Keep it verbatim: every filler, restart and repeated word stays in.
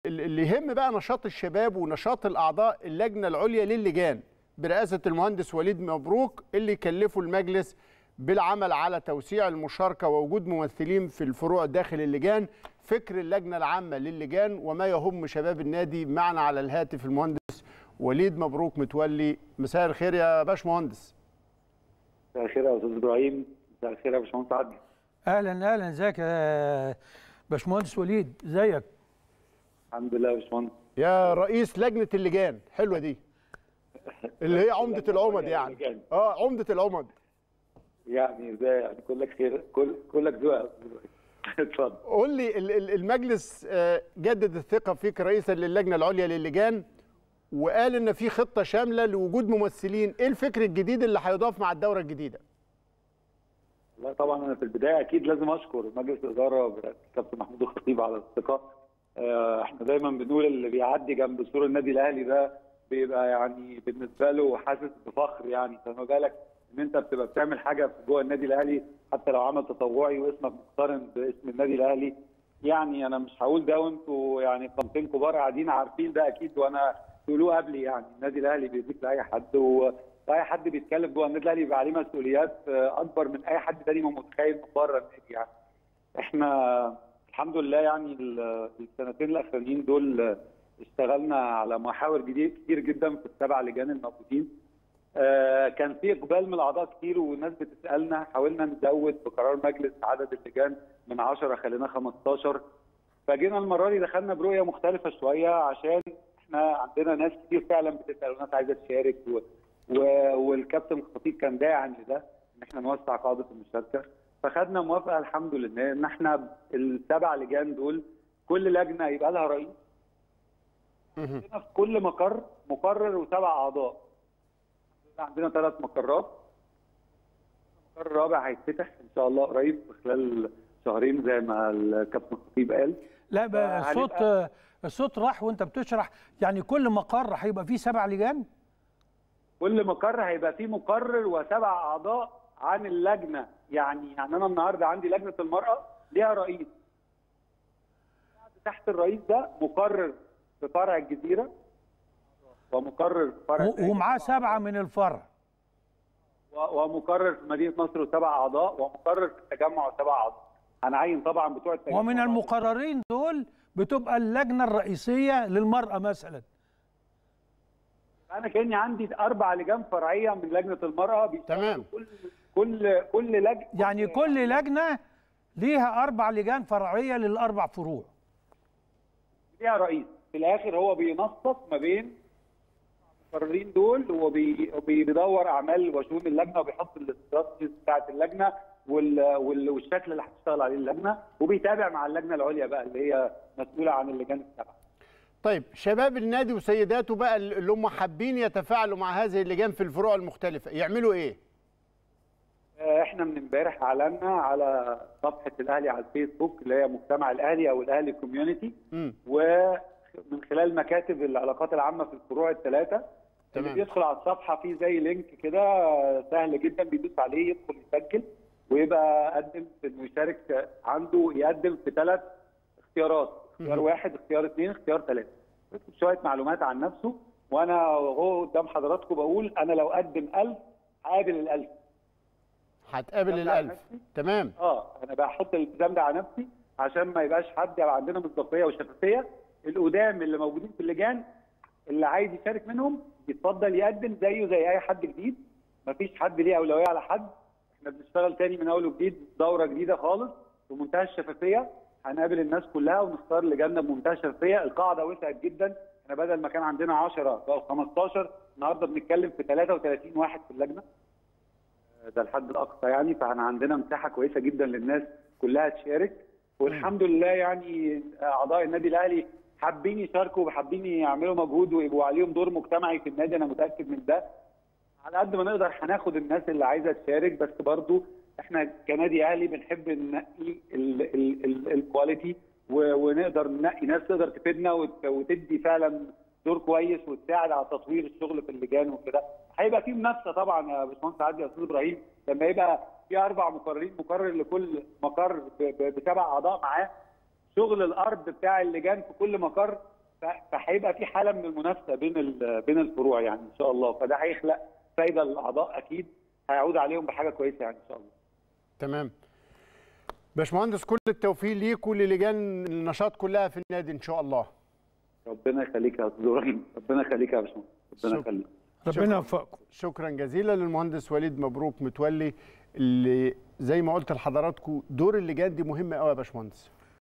اللي يهم بقى نشاط الشباب ونشاط الاعضاء اللجنه العليا للجان برئاسه المهندس وليد مبروك، اللي كلفوا المجلس بالعمل على توسيع المشاركه ووجود ممثلين في الفروع داخل اللجان. فكر اللجنه العامه للجان وما يهم شباب النادي. معنا على الهاتف المهندس وليد مبروك متولي. مساء الخير يا باشمهندس. مساء الخير يا استاذ ابراهيم. مساء الخير يا باشمهندس عدلي. اهلا اهلا، ازيك يا باشمهندس وليد؟ ازيك؟ الحمد لله يا باشمهندس. يا رئيس لجنه اللجان، حلوه دي اللي هي عمده العمد يعني. اه عمده العمد يعني ازاي يعني؟ كلك خير، كل كلك ذوق. اتفضل. قول لي، المجلس جدد الثقه فيك رئيسا للجنه العليا للجان، وقال ان في خطه شامله لوجود ممثلين. ايه الفكر الجديد اللي هيضاف مع الدوره الجديده؟ لا طبعا انا في البدايه اكيد لازم اشكر مجلس الاداره برئاسه الكابتن محمود الخطيب على الثقه. احنا دايما بنقول اللي بيعدي جنب سور النادي الاهلي ده بيبقى يعني بالنسبه له حاسس بفخر، يعني فما بالك ان انت بتبقى بتعمل حاجه جوه النادي الاهلي حتى لو عمل تطوعي واسمك مقترن باسم النادي الاهلي. يعني انا مش هقول ده وانتوا يعني قامتين كبار قاعدين عارفين ده اكيد، وانا تقولوه قبلي. يعني النادي الاهلي بيضيف لاي حد، واي حد بيتكلم جوه النادي الاهلي بيبقى عليه مسؤوليات اكبر من اي حد تاني متخيل من بره النادي. يعني احنا الحمد لله يعني السنتين الاخرانيين دول اشتغلنا على محاور جديد كتير جدا في السبع لجان الموجودين. آه كان في اقبال من الاعضاء كتير والناس بتسالنا، حاولنا نزود بقرار مجلس عدد اللجان من عشرة خلينا خمستاشر. فجينا المره دي دخلنا برؤيه مختلفه شويه، عشان احنا عندنا ناس كتير فعلا بتسال وناس عايزه تشارك، و... و... والكابتن الخطيب كان داعم لده ان احنا نوسع قاعده المشاركه. فخدنا موافقه الحمد لله ان احنا السبع لجان دول كل لجنه يبقى لها رئيس. عندنا في كل مقر مقرر وسبع اعضاء. عندنا ثلاث مقرات. المقر الرابع هيتفتح ان شاء الله قريب في خلال شهرين زي ما الكابتن الخطيب قال. لا بقى الصوت الصوت راح وانت بتشرح. يعني كل مقر هيبقى فيه سبع لجان؟ كل مقر هيبقى فيه مقرر وسبع اعضاء عن اللجنه. يعني يعني انا النهارده عندي لجنه المراه ليها رئيس، تحت الرئيس ده مقرر في فرع الجزيره ومقرر في فرع ومعاه سبعه من الفرع، ومقرر في مدينه نصر وسبع اعضاء، ومقرر في التجمع وسبع اعضاء. هنعين طبعا بتوع التجمع. ومن المقررين دول بتبقى اللجنه الرئيسيه للمراه مثلا. انا كاني عندي اربع لجان فرعيه من لجنه المراه. تمام. كل كل كل لجنه يعني كل لجنه ليها اربع لجان فرعيه للاربع فروع. ليها رئيس في الاخر هو بينسق ما بين المقررين دول، وبيدور اعمال وشؤون اللجنه وبيحط الاستراتيجيز بتاعت اللجنه والشكل اللي هتشتغل عليه اللجنه، وبيتابع مع اللجنه العليا بقى اللي هي مسؤوله عن اللجان السبعه. طيب شباب النادي وسيداته بقى اللي هم حابين يتفاعلوا مع هذه اللجان في الفروع المختلفه يعملوا ايه؟ احنا من امبارح اعلنا على صفحه الاهلي على الفيسبوك اللي هي مجتمع الاهلي او الاهلي كوميونتي، ومن خلال مكاتب العلاقات العامه في الفروع الثلاثه. اللي بيدخل على الصفحه في زي لينك كده سهل جدا بيدوس عليه يدخل يسجل ويبقى قدم انه يشارك. عنده يقدم في ثلاث اختيارات، اختيار واحد، اختيار اثنين، اختيار ثلاثه. يكتب شويه معلومات عن نفسه، وانا هو قدام حضراتكم بقول انا لو قدم ألف هقابل الألف. هتقابل الألف. تمام. اه انا بحط الالتزام ده على نفسي عشان ما يبقاش حد يبقى عندنا مصداقيه وشفافيه. القدام اللي موجودين في اللجان اللي عايز يشارك منهم يتفضل يقدم زيه زي اي حد جديد. مفيش حد ليه اولويه على حد. احنا بنشتغل تاني من اول وجديد دوره جديده خالص بمنتهى الشفافيه. هنقابل الناس كلها ونختار لجنه بمنتهى الشفافيه. القاعده وسعت جدا. احنا بدل ما كان عندنا عشرة بقوا خمستاشر، النهارده بنتكلم في ثلاثة وثلاثين واحد في اللجنه. ده الحد الاقصى يعني. فاحنا عندنا مساحه كويسه جدا للناس كلها تشارك، والحمد لله يعني اعضاء النادي الاهلي حابين يشاركوا وحابين يعملوا مجهود ويبقوا عليهم دور مجتمعي في النادي. انا متاكد من ده. على قد ما نقدر هناخد الناس اللي عايزه تشارك، بس برضو احنا كنادي اهلي بنحب ننقي الكواليتي ونقدر ننقي ناس تقدر تفيدنا وتدي فعلا دور كويس وتساعد على تطوير الشغل في اللجان وكده. هيبقى في منافسه طبعا يا باشمهندس عادل يا استاذ ابراهيم لما يبقى في اربع مقررين، مقرر لكل مقر بسبع اعضاء معاه. شغل الارض بتاع اللجان في كل مقر فهيبقى في حاله من المنافسه بين بين الفروع يعني ان شاء الله، فده هيخلق فايده للاعضاء اكيد، هيعود عليهم بحاجه كويسه يعني ان شاء الله. تمام. باشمهندس كل التوفيق ليك وللجان النشاط كلها في النادي ان شاء الله. ربنا يخليك يا استاذ ابراهيم، ربنا يخليك يا باشمهندس، ربنا يخليك. ربنا يوفقكم. شكرا جزيلا للمهندس وليد مبروك متولي، اللي زي ما قلت لحضراتكم دور اللجان دي مهم قوي يا باشمهندس.